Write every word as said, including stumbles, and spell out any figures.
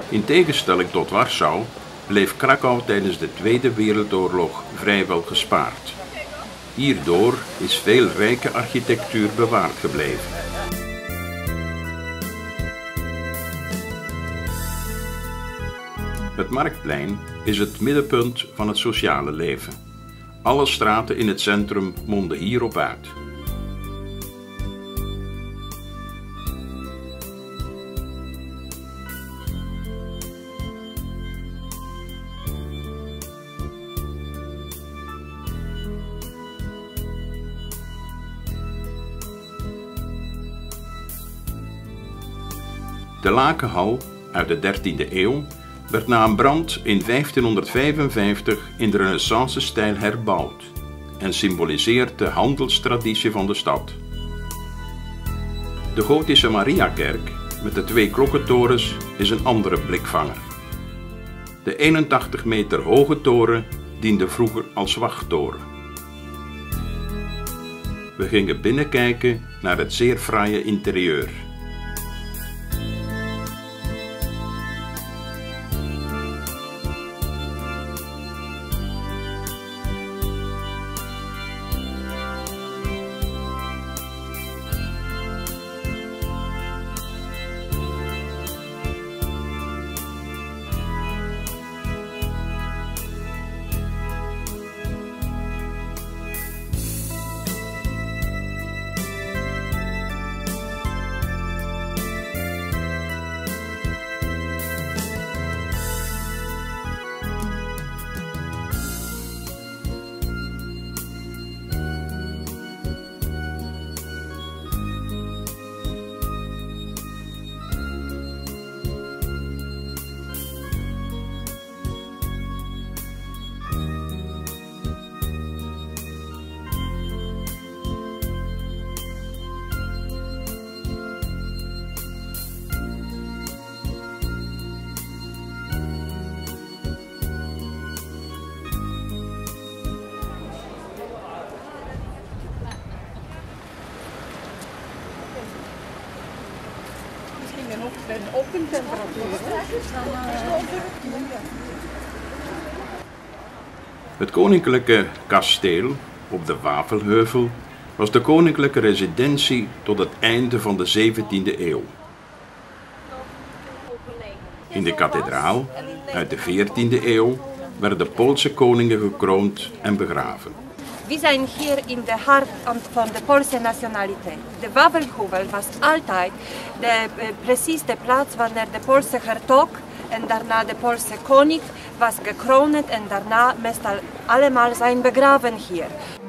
In tegenstelling tot Warschau bleef Krakau tijdens de Tweede Wereldoorlog vrijwel gespaard. Hierdoor is veel rijke architectuur bewaard gebleven. Het Marktplein is het middenpunt van het sociale leven. Alle straten in het centrum monden hierop uit. De Lakenhal uit de dertiende eeuw werd na een brand in vijftienhonderdvijfenvijftig in de Renaissance-stijl herbouwd en symboliseert de handelstraditie van de stad. De gotische Mariakerk met de twee klokkentorens is een andere blikvanger. De eenentachtig meter hoge toren diende vroeger als wachttoren. We gingen binnenkijken naar het zeer fraaie interieur. Een open temperatuur. Het koninklijke kasteel op de Wafelheuvel was de koninklijke residentie tot het einde van de zeventiende eeuw. In de kathedraal uit de veertiende eeuw werden Poolse koningen gekroond en begraven. We zijn hier in de hart van de Poolse nationaliteit. De Wafelheuvel was altijd de, precies de plaats wanneer de Poolse hertog en daarna de Poolse koning was gekroond en daarna meestal allemaal zijn begraven hier.